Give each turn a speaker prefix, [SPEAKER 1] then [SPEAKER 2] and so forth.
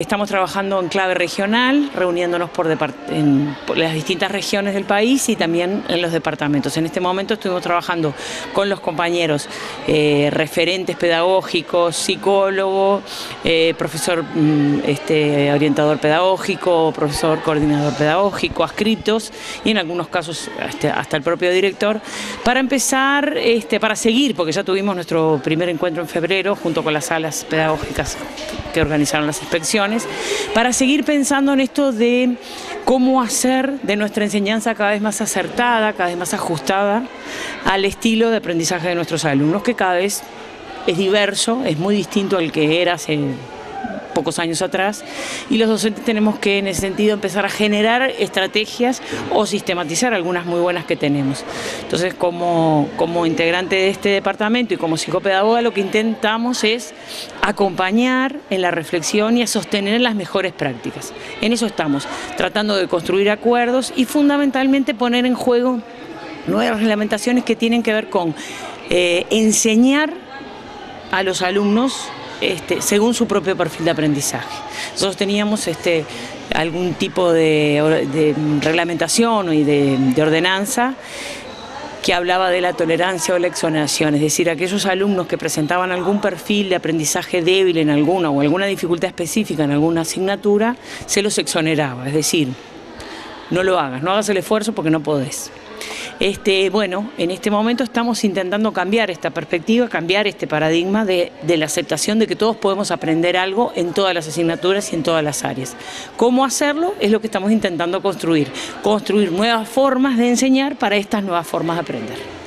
[SPEAKER 1] Estamos trabajando en clave regional, reuniéndonos por las distintas regiones del país y también en los departamentos. En este momento estuvimos trabajando con los compañeros referentes pedagógicos, psicólogo, profesor orientador pedagógico, profesor coordinador pedagógico, adscriptos y en algunos casos hasta el propio director, para empezar, para seguir, porque ya tuvimos nuestro primer encuentro en febrero junto con las salas pedagógicas que organizaron las inspecciones, para seguir pensando en esto de cómo hacer de nuestra enseñanza cada vez más acertada, cada vez más ajustada al estilo de aprendizaje de nuestros alumnos, que cada vez es diverso, es muy distinto al que era hace pocos años atrás, y los docentes tenemos que en ese sentido empezar a generar estrategias o sistematizar algunas muy buenas que tenemos. Entonces, como integrante de este departamento y como psicopedagoga, lo que intentamos es acompañar en la reflexión y a sostener las mejores prácticas. En eso estamos, tratando de construir acuerdos y fundamentalmente poner en juego nuevas reglamentaciones que tienen que ver con enseñar a los alumnos según su propio perfil de aprendizaje. Nosotros teníamos algún tipo de reglamentación y de ordenanza que hablaba de la tolerancia o la exoneración, es decir, aquellos alumnos que presentaban algún perfil de aprendizaje débil en alguna o alguna dificultad específica en alguna asignatura, se los exoneraba, es decir, no lo hagas, no hagas el esfuerzo porque no podés. Bueno, en este momento estamos intentando cambiar esta perspectiva, cambiar este paradigma de la aceptación de que todos podemos aprender algo en todas las asignaturas y en todas las áreas. ¿Cómo hacerlo? Es lo que estamos intentando construir nuevas formas de enseñar para estas nuevas formas de aprender.